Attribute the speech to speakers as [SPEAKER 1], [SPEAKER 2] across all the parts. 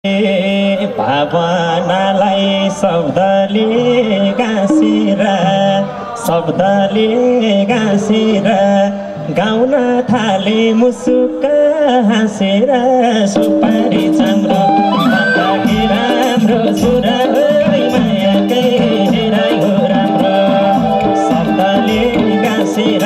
[SPEAKER 1] भावनालाई शब्दले गाँसेर गाउन थाले मुसुक्क हाँसेर सुपारी चाम्रो के राम्रो छुरा मायाकै हेराइ हो राम्रो शब्दले गाँसेर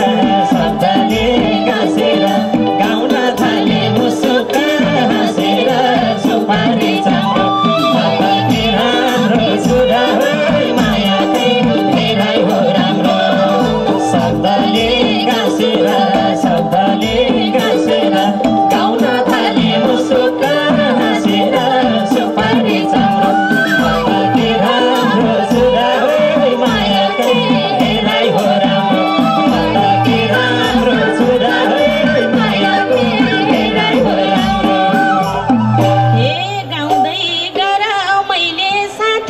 [SPEAKER 1] गाउन थाले मुसुक्क हाँसेर सुपारी चाम्रो के राम्रो छुरा मायाकै हेराइ हो राम्रो शब्दले गाँसेर गाउन थाले मुसुक्क हाँसेर सुपारी चाम्रो के राम्रो छुरा मायाकै हेराइ हो राम्रो के राम्रो छुरा मायाकै हेराइ हो राम्रो।
[SPEAKER 2] हे गाउँदै गर मैले साथ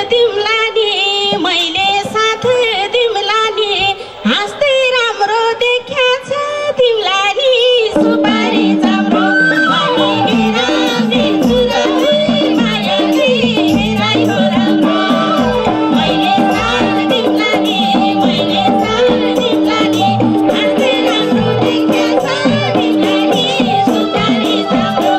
[SPEAKER 2] तिमलाई नि हाँस्दै राम्रो देख्या छ तिमलाई नि सुपारी चाम्रो मायाकै हेराइ हो राम्रो मैले साथ तिमलाई नि हाँस्दै राम्रो देख्या छ तिमलाई नि सुपारी चाम्रो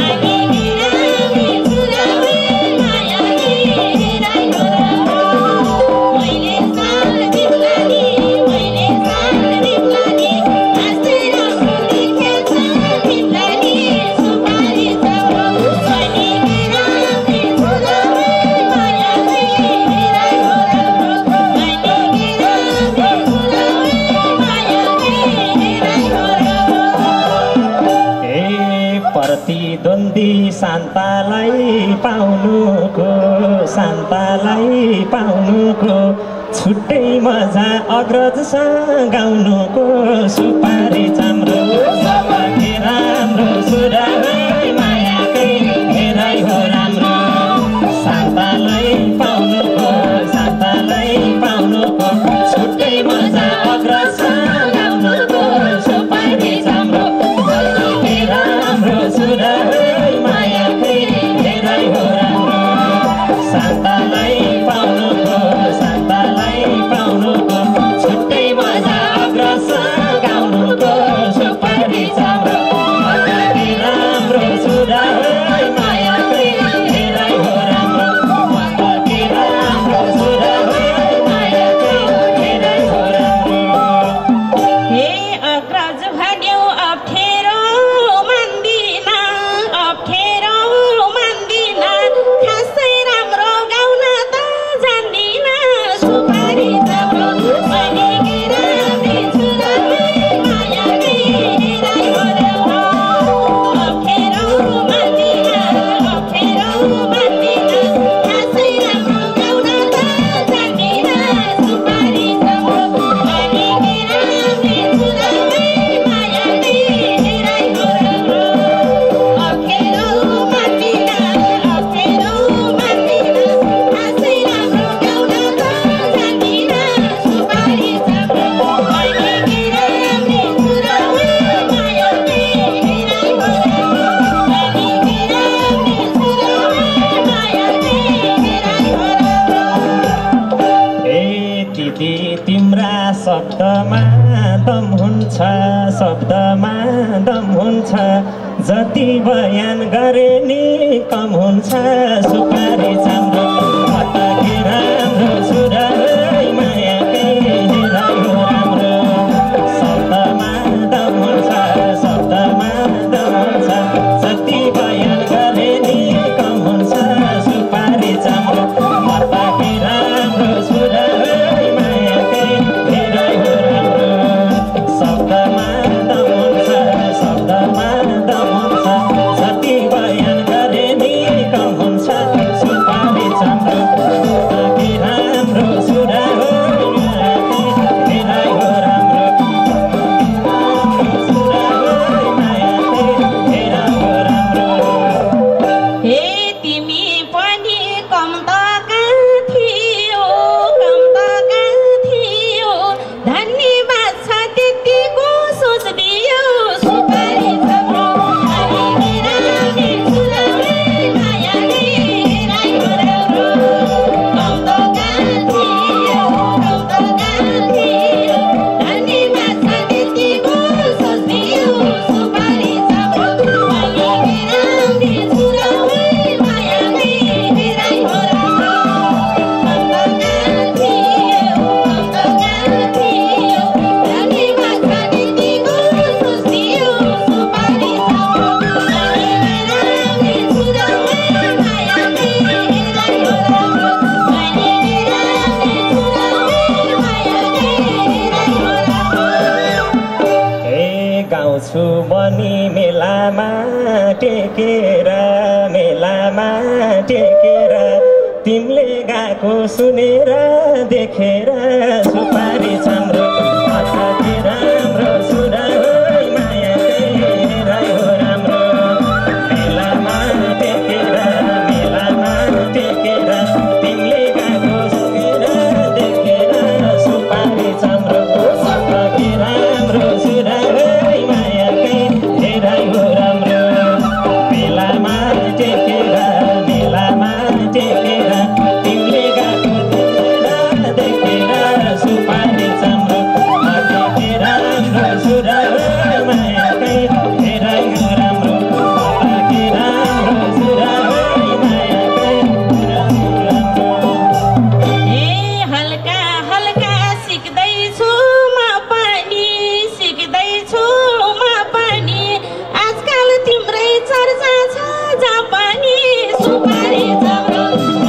[SPEAKER 1] प्रतिद्वन्दी शान्तालाई पाउनुको छुट्टै मजा अग्रजसँग गाउनुको सुपारी चाम्रो सबके राम्रो छुरा मायाकै हेराइ हो राम्रो शान्तालाई पाउनुको छुट्टै मजा अग्रजसँग गाउनुको सुपारी चाम्रो सबके राम्रो छुरा मायाकै हेराइ हो राम्रो शान्तालाई पाउनुको छुट्टै मजा अग्रजसँग गाउनुको सुपारी चाम्रो सबके राम्रो छुरा मायाकै हेराइ हो राम्रो सबके राम्रो छुरा मायाकै हेराइ हो राम्रो।
[SPEAKER 2] हे अग्रज भन्यो अप्ठ्यारो मान्दिन खासै राम्रो गाउन त जान्दिन सुपारी चाम्रो के राम्री छुरा मायाकै हेराइ हो राम्रो अप्ठ्यारो मान्दिन खासै राम्रो गाउन त जान्दिन सुपारी चाम्रो के राम्री छुरा मायाकै हेराइ हो राम्रो अप्ठ्यारो मान्दिन खासै राम्रो गाउन त जान्दिन सुपारी चाम्रो के राम्री छुरा मायाकै हेराइ हो राम्रो के राम्री छुरा मायाकै हेराइ हो राम्रो।
[SPEAKER 1] ए दिदी तिम्रा शब्दमा दम हुन्छ जति बयान गरे नि कम हुन्छ सुपारी चाम्रो के राम्रो छुरा मायाकै हेराइ हो राम्रो शब्दमा दम हुन्छ जति बयान गरे नि कम हुन्छ सुपारी चाम्रो के राम्रो छुरा मायाकै हेराइ हो राम्रो शब्दमा दम हुन्छ जति बयान गरे नि कम हुन्छ मेलामा टेकेर तिमीले गाएको सुनेर देखेर सुपारी चाम्रो असाध्यै राम्रो सुरा मायाकै हेराइ हो राम्रो मेलामा टेकेर तिमीले गाएको सुनेर देखेर सुपारी चाम्रो असाध्यै राम्रो सुरा मायाकै हेराइ हो राम्रो मेलामा टेकेर तिमीले गाएको देखेर सुपारी चाम्रो असाध्यै राम्रो सुरा मायाकै हेराइ हो राम्रो असाध्यै राम्रो सुरा मायाकै हेराइ हो राम्रो
[SPEAKER 2] ए हल्का हल्का सिक्दैछु म पनि आजकल तिम्रै चर्चा छ जहाँ पनि सुपारी चाम्रो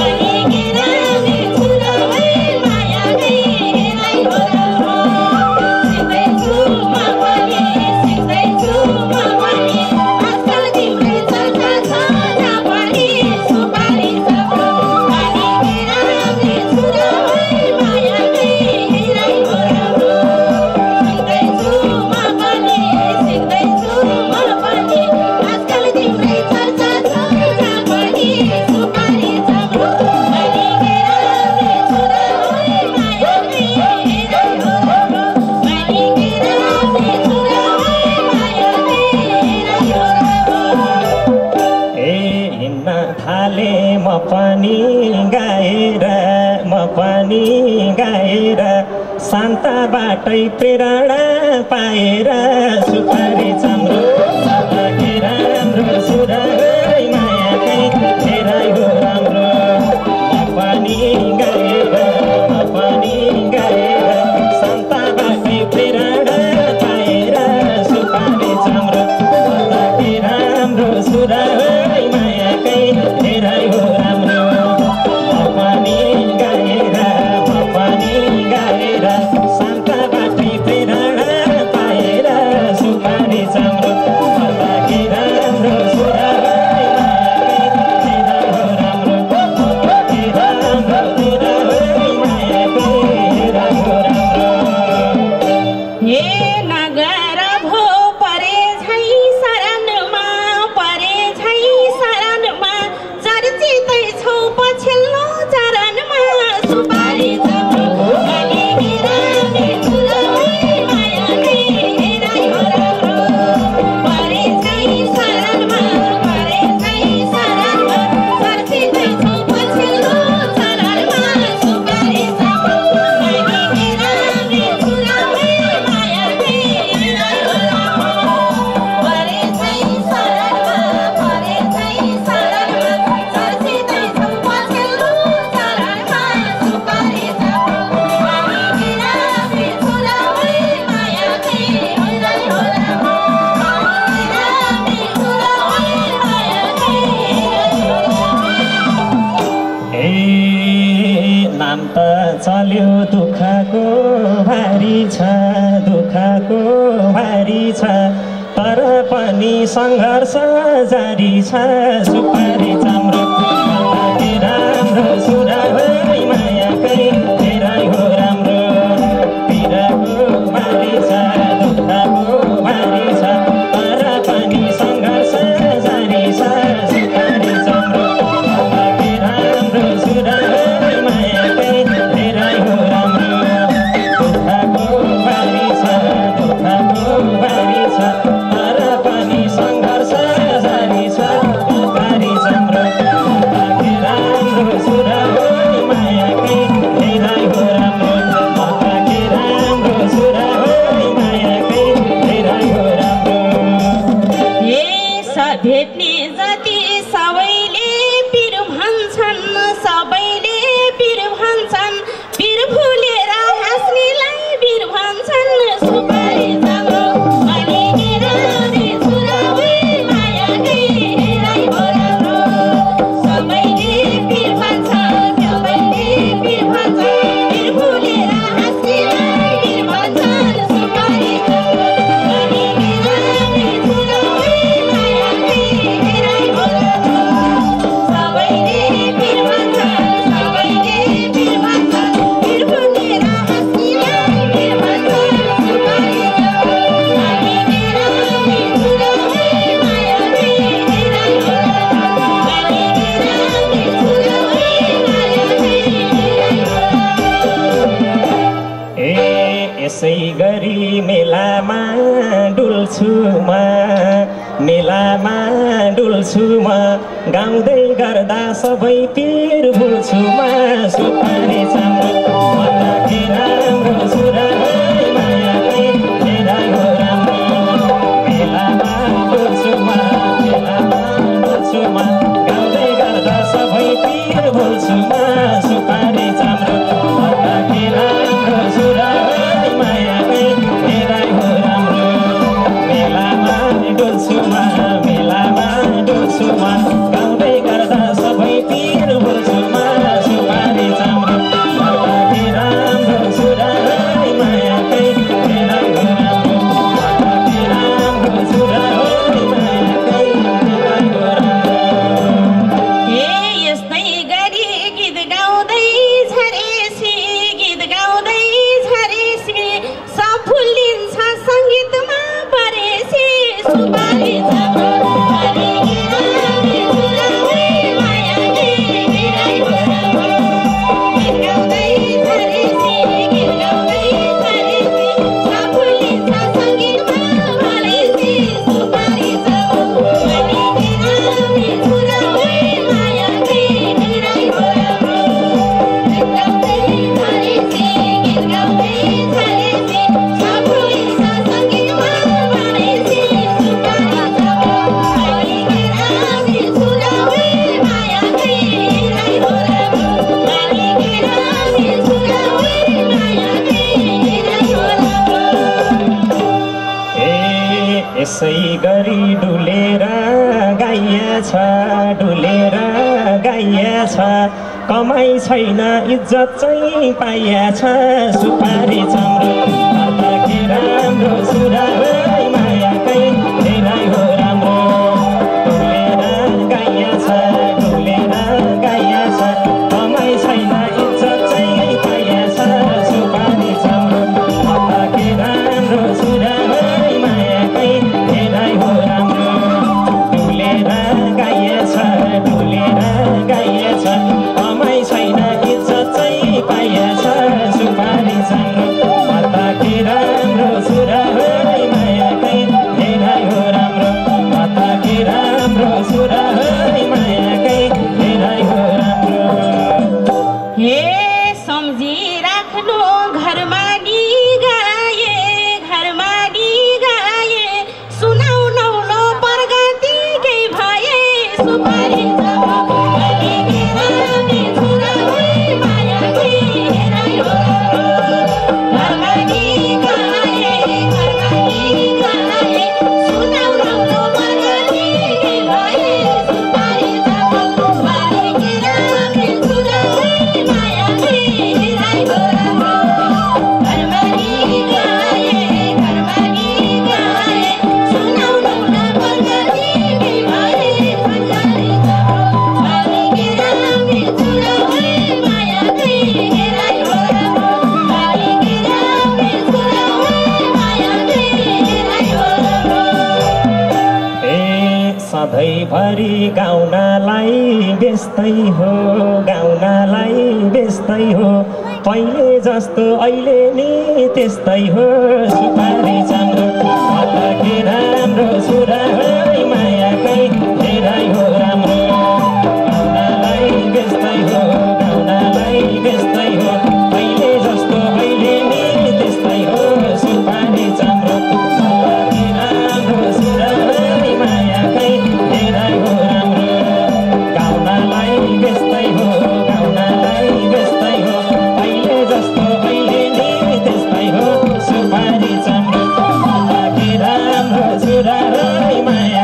[SPEAKER 2] म पनि गाएर शान्त बाटै प्रेरणा पाएर सुपारी चाम्रो असाध्यै राम्रो सुरा मायाकै हेराइ हो राम्रो म पनि गाएर शान्त बाटै प्रेरणा पाएर सुपारी चाम्रो असाध्यै राम्रो सुरा मायाकै हेराइ हो राम्रो म पनि गाएर शान्त बाटै प्रेरणा पाएर सुपारी चाम्रो असाध्यै राम्रो सुरा मायाकै हेराइ हो राम्रो असाध्यै राम्रो सुरा मायाकै हेराइ हो राम्रो हे नगर भो परे झै शरणमा चर्चितै छौ पछिल्लो चरणमा सुपारी चाम्रो
[SPEAKER 1] चल्यो दुःखको भारी छ तर पनि सङ्घर्ष जारी छ सुपारी चाम्रो असाध्यै राम्रो सुरा मायाकै हेराइ हो राम्रो पीडाको भारी छ दुःखको भारी छ तर पनि सङ्घर्ष जारी छ सुपारी चाम्रो असाध्यै राम्रो सुरा मायाकै हेराइ हो राम्रो दुःखको भारी छ तर पनि सङ्घर्ष जारी छ सुपारी चाम्रो भुल्छु म गाउँदै गर्दा सबै पीर भुल्छु म सुपारी चाम्रो भन्दा के राम्रो सुरा मायाकै मेरा हो राम्रो मेलामा डुल्छु म गाउँदै गर्दा सबै पीर भुल्छु म सुपारी चाम्रो भन्दा के राम्रो सुरा मायाकै मेरा हो राम्रो मेलामा डुल्छु म गाउँदै गर्दा सबै पीर भुल्छु म सुपारी चाम्रो भन्दा के राम्रो सुरा मायाकै मेरा हो राम्रो भन्दा के राम्रो सुरा मायाकै मेरा हो राम्रो
[SPEAKER 2] यस्तै गरी गीत गाउँदै झरेसी सब भुलिन्छ सङ्गीतमा परेसी सुपारी चाम्रो
[SPEAKER 1] यसै गरी डुलेर गाइएछ कमाइ छैन इज्जत चाहिँ पाइएछ सुपारी चाम्रो भन्दा के राम्रो सुरा मायाकै मेरा हो राम्रो डुलेर गाइएछ कमाइ छैन इज्जत चाहिँ पाइएछ सुपारी चाम्रो भन्दा के राम्रो सुरा मायाकै मेरा हो राम्रो डुलेर गाइएछ कमाइ छैन इज्जत चाहिँ पाइएछ सुपारी चाम्रो भन्दा के राम्रो सुरा मायाकै मेरा हो राम्रो भन्दा के राम्रो सुरा मायाकै मेरा हो राम्रो
[SPEAKER 2] हे सम्झी राख्नु घरमा गाए सुनाउ नौलो प्रगति केही भए सुपारी
[SPEAKER 1] सधैँभरि गाउनलाई व्यस्तै हो पहिले जस्तो अहिले नि त्यस्तै हो सुपारी चाम्रो भन्दा के राम्रो सुरा मायाकै मेरा हो राम्रो गाउनलाई व्यस्तै हो पहिले जस्तो अहिले नि त्यस्तै हो सुपारी चाम्रो भन्दा के राम्रो सुरा मायाकै मेरा हो राम्रो गाउनलाई व्यस्तै हो पहिले जस्तो अहिले नि त्यस्तै हो सुपारी चाम्रो भन्दा के राम्रो सुरा माया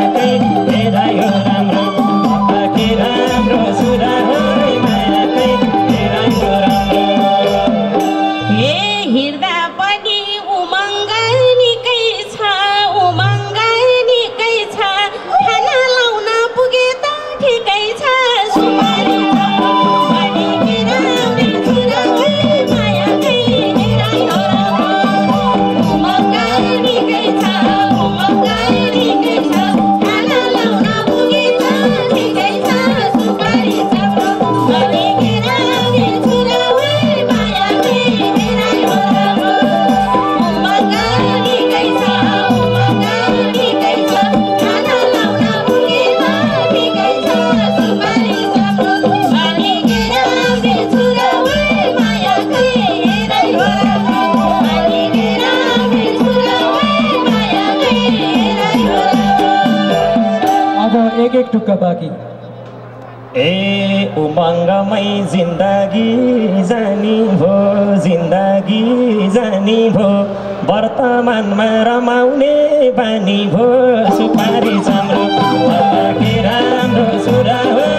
[SPEAKER 3] दुःख बाँकी।
[SPEAKER 1] ए उमङ्गमै जिन्दगी जानी भो, जिन्दगी जानी भो, वर्तमानमा रमाउने बानी भो। सुपारी चाम्रो के राम्रो सुरा हो